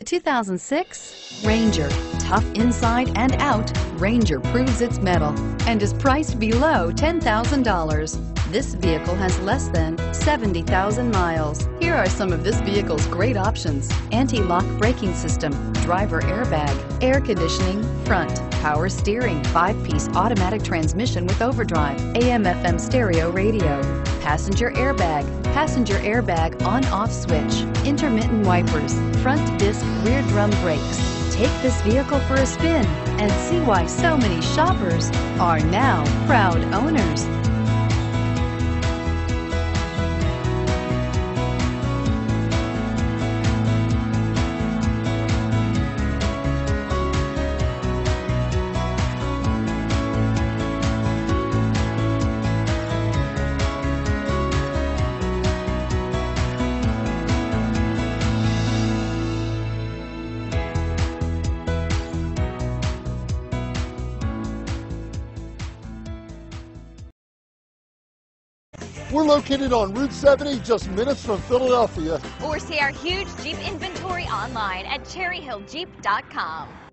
The 2006 Ranger. Tough inside and out, Ranger proves its mettle and is priced below $10,000. This vehicle has less than 70,000 miles. Here are some of this vehicle's great options: anti-lock braking system, driver airbag, air conditioning, front, power steering, 5-piece automatic transmission with overdrive, AM/FM stereo radio, passenger airbag on-off switch, intermittent wipers, front disc rear drum brakes. Take this vehicle for a spin and see why so many shoppers are now proud owners. We're located on Route 70, just minutes from Philadelphia. Or see our huge Jeep inventory online at cherryhilljeep.com.